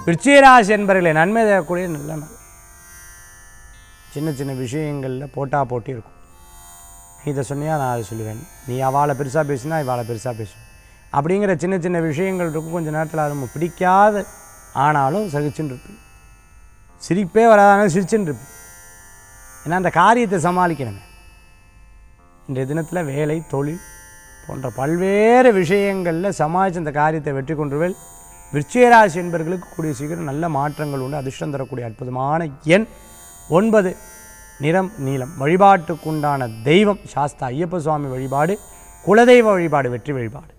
விருச்சிகராசி என்பவர்களை நன்மை தரக்கூடிய நல்ல நாள். சின்ன சின்ன விஷயங்களில் போட்டி இருக்கும். நீ இதை சொன்னியா நான் அதை சொல்லுவேன், நீ அவளை பெருசாக பேசினா இவாளை பெருசாக பேசுவேன் அப்படிங்கிற சின்ன சின்ன விஷயங்கள் இருக்கும். கொஞ்சம் நேரத்தில் அது நம்ம பிடிக்காத ஆனாலும் சகிச்சுன்னு இருப்பேன். சிரிப்பே வராதானே சிரிச்சுன்னு இருப்பேன். ஏன்னா அந்த காரியத்தை சமாளிக்கணுமே. இன்றைய தினத்தில் வேலை தொழில் போன்ற பல்வேறு விஷயங்களில் சமாளித்து அந்த காரியத்தை வெற்றி கொண்டுருவேன். விருச்சிகராசி என்பவர்களுக்கு கூடிய சீக்கிரம் நல்ல மாற்றங்கள் உண்டு. அதிர்ஷ்டம் தரக்கூடிய அற்புதமான எண் 9, நிறம் நீலம். வழிபாட்டுக்குண்டான தெய்வம் சாஸ்தா ஐயப்ப சுவாமி வழிபாடு, குலதெய்வ வழிபாடு, வெற்றி வழிபாடு.